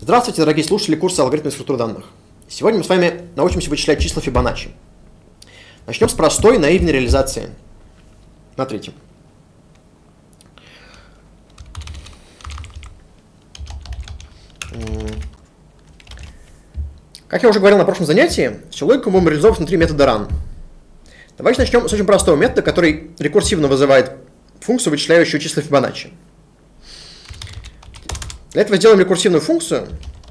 Здравствуйте, дорогие слушатели курса «Алгоритмы структур данных». Сегодня мы с вами научимся вычислять числа Фибоначчи. Начнем с простой, наивной реализации. Смотрите. Как я уже говорил на прошлом занятии, всю логику мы будем реализовывать внутри метода run. Давайте начнем с очень простого метода, который рекурсивно вызывает функцию, вычисляющую числа Фибоначчи. Для этого сделаем рекурсивную функцию,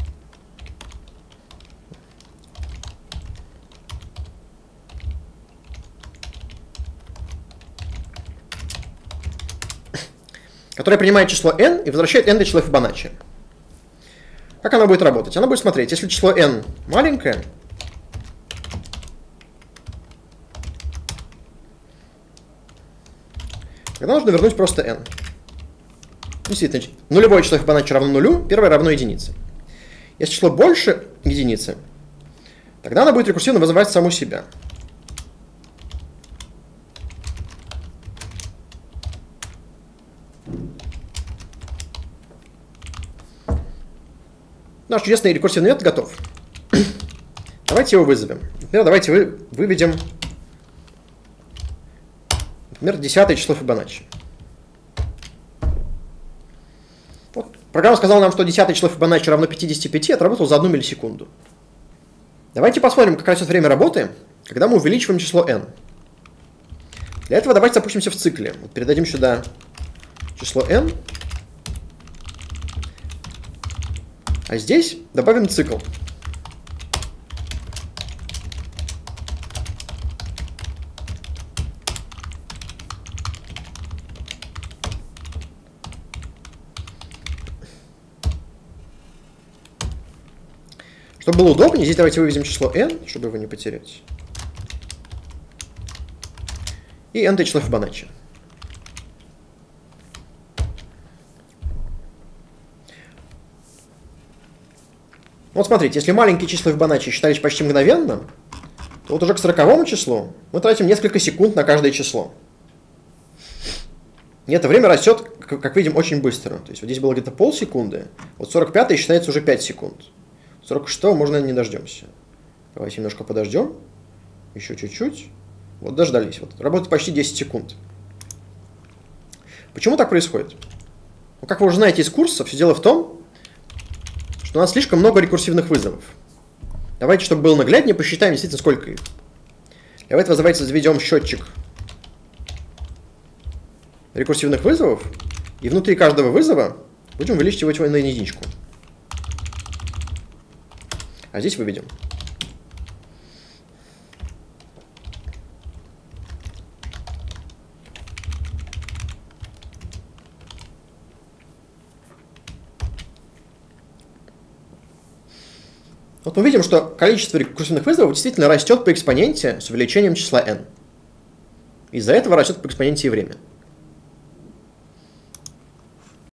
которая принимает число n и возвращает n до числа Фибоначчи. Как она будет работать? Она будет смотреть, если число n маленькое, тогда нужно вернуть просто n. Действительно, нулевое число Фибоначчи равно нулю, первое равно единице. Если число больше единицы, тогда она будет рекурсивно вызывать саму себя. Наш чудесный рекурсивный метод готов. Давайте его вызовем. Например, давайте выведем, например, 10 число Фибоначчи. Вот. Программа сказала нам, что 10 число Фибоначчи равно 55, отработал за 1 миллисекунду. Давайте посмотрим, как растет время работы, когда мы увеличиваем число n. Для этого давайте запустимся в цикле. Вот передадим сюда число n. А здесь добавим цикл. Чтобы было удобнее, здесь давайте выведем число n, чтобы его не потерять. И n-то число Фибоначчи. Вот смотрите, если маленькие числа Фибоначчи считались почти мгновенно, то вот уже к 40-му числу мы тратим несколько секунд на каждое число. И это время растет, как видим, очень быстро. То есть вот здесь было где-то полсекунды, вот 45-й считается уже 5 секунд. 46-го можно не дождемся. Давайте немножко подождем. Еще чуть-чуть. Вот дождались. Вот, работает почти 10 секунд. Почему так происходит? Ну, как вы уже знаете из курса, все дело в том, что у нас слишком много рекурсивных вызовов. Давайте, чтобы было нагляднее, посчитаем действительно, сколько их. Для этого давайте заведем счетчик рекурсивных вызовов, и внутри каждого вызова будем увеличивать его на единичку. А здесь выведем. Вот мы видим, что количество рекурсивных вызовов действительно растет по экспоненте с увеличением числа n. Из-за этого растет по экспоненте и время.